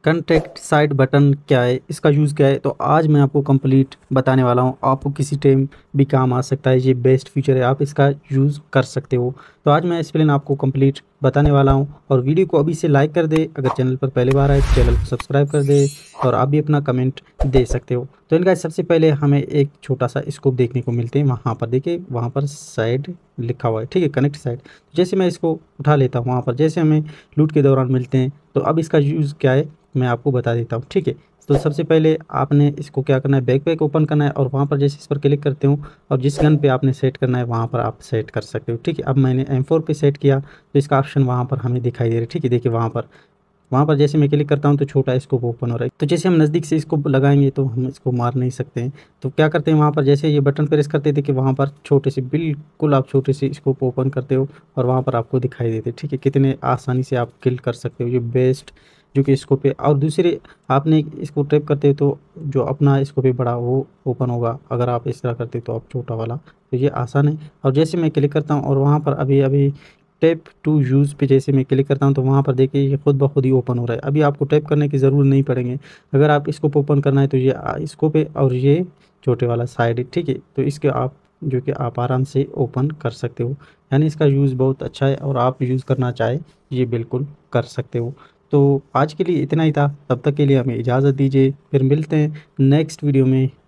Contact side button क्या है, इसका यूज़ क्या है, तो आज मैं आपको कंप्लीट बताने वाला हूँ। आपको किसी टाइम भी काम आ सकता है, ये बेस्ट फीचर है, आप इसका यूज़ कर सकते हो। तो आज मैं इस प्लान आपको कंप्लीट बताने वाला हूँ। और वीडियो को अभी से लाइक कर दे, अगर चैनल पर पहली बार आए तो चैनल को सब्सक्राइब कर दे, और आप भी अपना कमेंट दे सकते हो। तो इनका सबसे पहले हमें एक छोटा सा स्कोप देखने को मिलते हैं। वहाँ पर देखिए, वहाँ पर साइड लिखा हुआ है, ठीक है, कनेक्ट साइड। जैसे मैं इसको उठा लेता हूँ, वहाँ पर जैसे हमें लूट के दौरान मिलते हैं। तो अब इसका यूज़ क्या है मैं आपको बता देता हूँ, ठीक है। तो सबसे पहले आपने इसको क्या करना है, बैकपैक ओपन करना है, और वहाँ पर जैसे इस पर क्लिक करते हो और जिस गन पे आपने सेट करना है वहाँ पर आप सेट कर सकते हो, ठीक है। अब मैंने M4 पे सेट किया तो इसका ऑप्शन वहाँ पर हमें दिखाई दे रहा है, ठीक है। देखिए वहाँ पर जैसे मैं क्लिक करता हूँ तो छोटा स्कोप ओपन हो रहा है। तो जैसे हम नज़दीक से इसको लगाएंगे तो हम इसको मार नहीं सकते हैं। तो क्या करते हैं, वहाँ पर जैसे ये बटन प्रेस करते थे कि वहाँ पर छोटे से, बिल्कुल आप छोटे से स्कोप ओपन करते हो और वहाँ पर आपको दिखाई देते, ठीक है। कितने आसानी से आप किल कर सकते हो, ये बेस्ट जो कि स्कोप है। और दूसरे आपने इसको टैप करते हो तो जो अपना स्कोप है बड़ा वो ओपन होगा, अगर आप इस तरह करते हो तो आप छोटा वाला। तो ये आसान है। और जैसे मैं क्लिक करता हूँ और वहाँ पर अभी अभी टैप टू यूज़ पे जैसे मैं क्लिक करता हूँ तो वहाँ पर देखिए ये खुद ब खुद ही ओपन हो रहा है। अभी आपको टैप करने की ज़रूरत नहीं पड़ेंगे। अगर आप इसको ओपन करना है तो ये इसको पे, और ये छोटे वाला साइड है, ठीक है। तो इसके आप जो कि आप आराम से ओपन कर सकते हो। यानी इसका यूज़ बहुत अच्छा है, और आप यूज़ करना चाहे ये बिल्कुल कर सकते हो। तो आज के लिए इतना ही था, तब तक के लिए हमें इजाज़त दीजिए, फिर मिलते हैं नेक्स्ट वीडियो में।